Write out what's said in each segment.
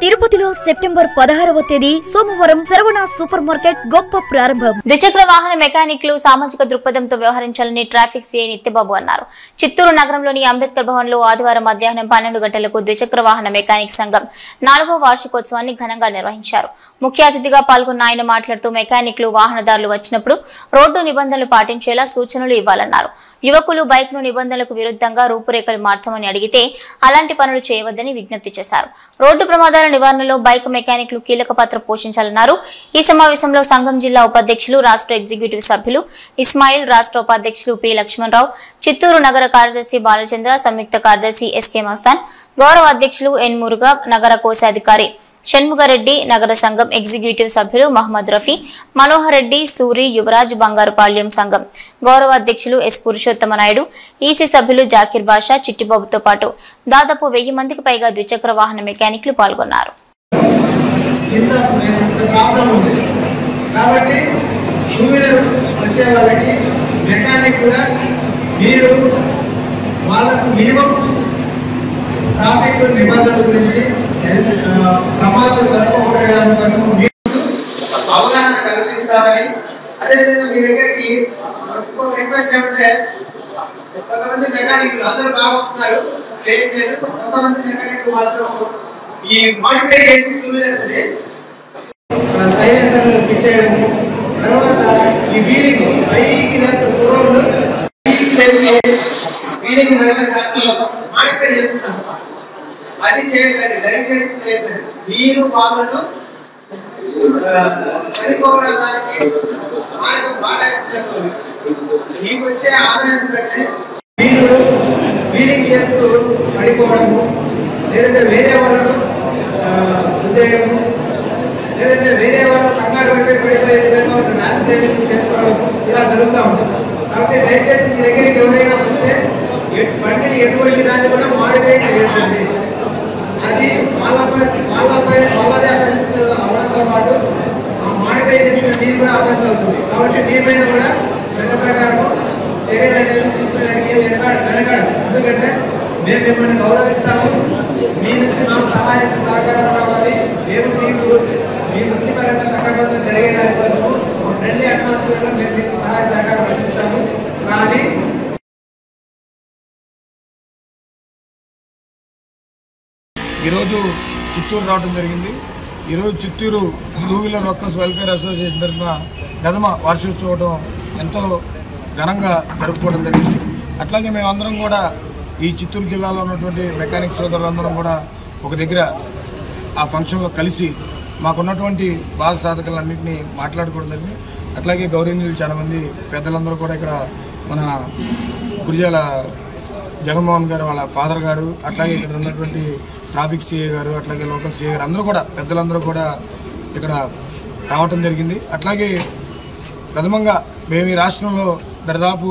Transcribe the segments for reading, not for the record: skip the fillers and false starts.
తిరుపతిలో సెప్టెంబర్ 16వ తేదీ సోమవారం శరవణ సూపర్ మార్కెట్ గొప్ప ప్రారంభం. ద్విచక్ర వాహన మెకానిక్లు సామాజిక దృక్పథంతో వ్యవహరించాలని ట్రాఫిక్ సీఐ నిత్యబాబు అన్నారు. చిత్తూరు నగరంలోని అంబేద్కర్ భవన్ లో ఆదివారం మధ్యాహ్నం 12 గంటలకు ద్విచక్ర వాహన మెకానిక్ సంఘం 4వ వార్షికోత్సవాన్ని ఘనంగా నిర్వహించారు. ముఖ్య అతిథిగా పాల్గొన్న ఆయన మాట్లాడుతూ మెకానిక్లు వాహనదారులు వచ్చినప్పుడు రోడ్డు నిబంధనలు పాటించేలా సూచనలు ఇవ్వాలన్నారు. యువకులు బైక్ ను నిబంధనలకు విరుద్ధంగా రూపురేఖలు మార్చమని అడిగితే అలాంటి పనులు చేయవద్దని విజ్ఞప్తి చేశారు. రోడ్డు ప్రమాదాల నివారణలో బైక్ మెకానిక్లు కీలక పాత్ర పోషించాలన్నారు. ఈ సమావేశంలో సంఘం జిల్లా ఉపాధ్యక్షులు, రాష్ట్ర ఎగ్జిక్యూటివ్ సభ్యులు ఇస్మాయిల్, రాష్ట్ర ఉపాధ్యక్షులు పి లక్ష్మణరావు, చిత్తూరు నగర కార్యదర్శి బాలచంద్ర, సంయుక్త కార్యదర్శి ఎస్కే మస్తాన్, గౌరవ అధ్యక్షులు ఎన్ మురుగా, నగర కోశాధికారి షణ్ముగారెడ్డి, నగర సంఘం ఎగ్జిక్యూటివ్ సభ్యులు మహమ్మద్ రఫీ, మనోహర్ రెడ్డి, సూరి, యువరాజ్, బంగారుపాళ్యం సంఘం గౌరవ అధ్యక్షులు ఎస్ పురుషోత్తమ నాయుడు, ఈసీ సభ్యులు జాకిర్ బాషా, చిట్టిబాబుతో పాటు దాదాపు 1000 మందికి పైగా ద్విచక్ర వాహన మెకానిక్లు పాల్గొన్నారు. ట్రాఫిక్ నిబంధనల గురించి ప్రమాదాలు జరగకూడదు కోసం అవగాహన కల్పిస్తారని, అదేవిధంగా మీ దగ్గరికి రిక్వెస్ట్ ఏమంటే కొంతమంది మెకానిక్లు అందరూ బాగుంటున్నారు, చేయట్లేదు. కొంతమంది మెకానిక్లు మాత్రం ఈ మాడిఫై చేసి సైలెన్సర్లు ఫిట్ చేయడము, తర్వాత ఈ వీలింగ్ పైకి పూర్వం వీలింగ్ మాడిఫై చేస్తున్నాం. అది చేయకండి, దయచేసి చేయకండి. మీరు వాళ్ళను చనిపోవడానికి మార్గం బాగా మీకు వచ్చే ఆదాయం కంటే మీరు వీలింగ్ చేస్తూ పడిపోవడము, లేదంటే వేరే వాళ్ళను ఉద్యోగము, లేదంటే వేరే వాళ్ళ కంగారు పడిపోయే విధంగా ఒక ర్యాష్ డ్రైవింగ్ చేసుకోవడం ఇలా జరుగుతూ ఉంది. కాబట్టి దయచేసి మీ దగ్గరికి ఎవరైనా వస్తే బండిని ఎటువంటి దాన్ని కూడా మాడిఫై చేయకండి. అది వాళ్ళదే అఫెన్స్ అవడంతో పాటు ఆ మాడిఫై చేసిన మీరు కూడా అఫెన్స్ అవుతుంది. కాబట్టి మీ పైన కూడా చట్ట ప్రకారం చర్యలు అనేవి తీసుకోవడానికి వెనకాడు. ఎందుకంటే మేము మిమ్మల్ని గౌరవిస్తాము, మీ నుంచి మాకు సహకారం కావాలి. మేము మీకు మీ వృత్తిపరంగా సహకారం జరిగేదాని కోసము ఫ్రెండ్లీ అట్మాస్ఫియర్లో మేము మీకు సహాయ సహకారం అందిస్తాము. కానీ ఈరోజు చిత్తూరు రావడం జరిగింది. ఈరోజు Chittoor 2 wheeler workers welfare association తరఫున ప్రథమ వార్షికోత్సవం ఎంతో ఘనంగా జరుపుకోవడం జరిగింది. అట్లాగే మేమందరం కూడా ఈ చిత్తూరు జిల్లాలో ఉన్నటువంటి మెకానిక్ సోదరులందరం కూడా ఒక దగ్గర ఆ ఫంక్షన్లో కలిసి మాకున్నటువంటి బాధ సాధకాలన్నింటినీ మాట్లాడుకోవడం జరిగింది. అట్లాగే గౌరవనీయులు చాలామంది పెద్దలందరూ కూడా ఇక్కడ మన గురిజాల జగన్మోహన్ గారు వాళ్ళ ఫాదర్ గారు, అట్లాగే ఇక్కడ ఉన్నటువంటి ట్రాఫిక్ సీఏ గారు, అట్లాగే లోకల్ సీఏ గారు అందరూ కూడా పెద్దలందరూ కూడా ఇక్కడ రావటం జరిగింది. అట్లాగే ప్రథమంగా మేము ఈ రాష్ట్రంలో దాదాపు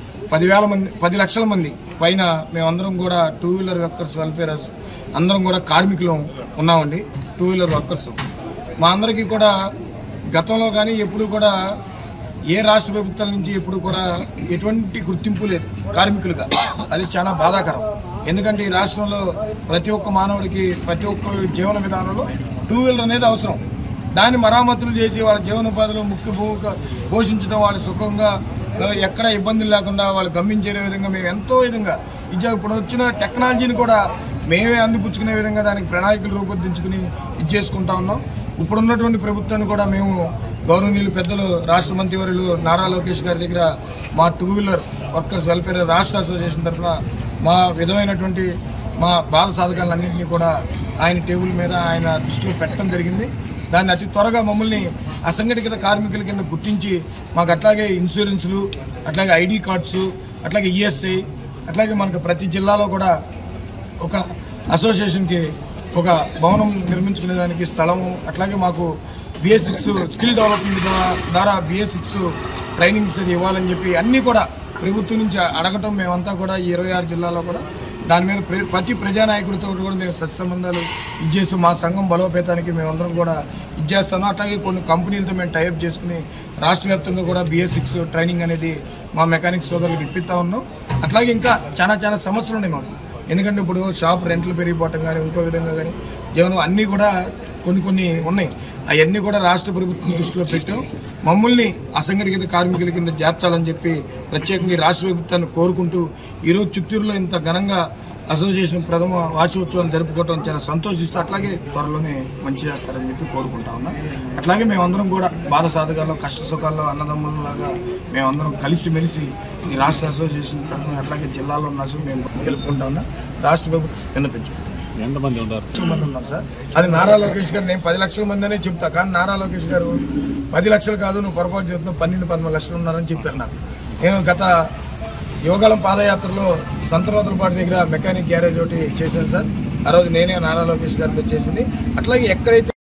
10 లక్షల మంది పైన మేమందరం కూడా 2 వీలర్ వర్కర్స్ వెల్ఫేర్ అందరం కూడా కార్మికులు ఉన్నామండి. 2 వీలర్ వర్కర్స్ మా అందరికీ కూడా గతంలో కానీ ఎప్పుడు కూడా ఏ రాష్ట్ర ప్రభుత్వాల నుంచి ఎప్పుడు కూడా ఎటువంటి గుర్తింపు లేదు కార్మికులుగా. అది చాలా బాధాకరం. ఎందుకంటే ఈ రాష్ట్రంలో ప్రతి ఒక్క మానవుడికి ప్రతి ఒక్క జీవన విధానంలో 2 వీలర్ అనేది అవసరం. దాన్ని మరామతులు చేసి వాళ్ళ జీవనోపాధిలో ముఖ్య భూమిక పోషించడం, వాళ్ళు సుఖంగా ఎక్కడ ఇబ్బందులు లేకుండా వాళ్ళు గమ్యించే విధంగా మేము ఎంతో విధంగా ఇప్పుడు వచ్చిన టెక్నాలజీని కూడా మేమే అందిపుచ్చుకునే విధంగా దానికి ప్రణాళికలు రూపొందించుకుని చేసుకుంటా ఉన్నాం. ఇప్పుడున్నటువంటి ప్రభుత్వాన్ని కూడా మేము గౌరవనీయులు పెద్దలు రాష్ట్ర మంత్రివర్యులు నారా లోకేష్ గారి దగ్గర మా 2 వీలర్ వర్కర్స్ వెల్ఫేర్ రాష్ట్ర అసోసియేషన్ తరఫున మా విధమైనటువంటి మా బాధ సాధకాలన్నింటినీ కూడా ఆయన టేబుల్ మీద ఆయన దృష్టిలో పెట్టడం జరిగింది. దాన్ని అతి త్వరగా మమ్మల్ని అసంఘటిత కార్మికుల కింద గుర్తించి మాకు అట్లాగే ఇన్సూరెన్సులు, అట్లాగే ఐడి కార్డ్స్, అట్లాగే ఈఎస్ఐ, అట్లాగే మనకు ప్రతి జిల్లాలో కూడా ఒక అసోసియేషన్కి ఒక భవనం నిర్మించుకునేదానికి స్థలము, అట్లాగే మాకు BS6 స్కిల్ డెవలప్మెంట్ ద్వారా BS6 ట్రైనింగ్స్ ఇవ్వాలని చెప్పి అన్నీ కూడా ప్రభుత్వం నుంచి అడగటం మేమంతా కూడా ఈ 26 జిల్లాలో కూడా దాని మీద ప్రతి ప్రజానాయకుడితో కూడా మేము సత్సంబంధాలు ఇచ్చేసి మా సంఘం బలోపేతానికి మేమందరం కూడా ఇచ్చేస్తాను. అట్లాగే కొన్ని కంపెనీలతో మేము టైఅప్ చేసుకుని రాష్ట్ర వ్యాప్తంగా కూడా BS6 ట్రైనింగ్ అనేది మా మెకానిక్ సోదరులకు ఇప్పిస్తూ ఉన్నాం. అట్లాగే ఇంకా చాలా సమస్యలు ఉన్నాయి మాకు. ఎందుకంటే ఇప్పుడు షాప్ రెంట్లు పెరిగిపోవటం కానీ ఇంకో విధంగా కానీ జీవనం అన్నీ కూడా కొన్ని ఉన్నాయి. అవన్నీ కూడా రాష్ట్ర ప్రభుత్వం దృష్టిలో పెట్టాం. మమ్మల్ని అసంఘటిత కార్మికుల కింద చేర్చాలని చెప్పి ప్రత్యేకంగా రాష్ట్ర ప్రభుత్వాన్ని కోరుకుంటూ ఈరోజు చిత్తూరులో ఇంత ఘనంగా అసోసియేషన్ ప్రథమ వార్షికోత్సవాన్ని జరుపుకోవడం చాలా సంతోషిస్తూ అట్లాగే త్వరలోనే మంచి చేస్తారని చెప్పి కోరుకుంటా ఉన్నా. అట్లాగే మేమందరం కూడా బాధ సాధకాల్లో కష్ట సుఖాల్లో అన్నదమ్ములలాగా మేమందరం కలిసిమెలిసి ఈ రాష్ట్ర అసోసియేషన్ తరఫున అట్లాగే జిల్లాలో ఉన్న మేము తెలుపుకుంటా ఉన్నా. రాష్ట్ర ప్రభుత్వం విన్నపించారు. ఎంతమంది ఉన్నారు? 10 మంది ఉన్నారు సార్. అది నారా లోకేష్ గారు నేను 10 లక్షల మంది అనే చెప్తా, కానీ నారా లోకేష్ గారు 10 లక్షలు కాదు నువ్వు పొరపాటు చెప్తున్నావు 12-13 లక్షలు ఉన్నారని చెప్పారు నాకు. నేను గత యువగలం పాదయాత్రలో సంతనోతులపాటి దగ్గర మెకానిక్ గ్యారేజ్ ఒకటి చేశాను సార్. ఆ రోజు నేనే నారా లోకేష్ గారితో చేసింది. అట్లాగే ఎక్కడైతే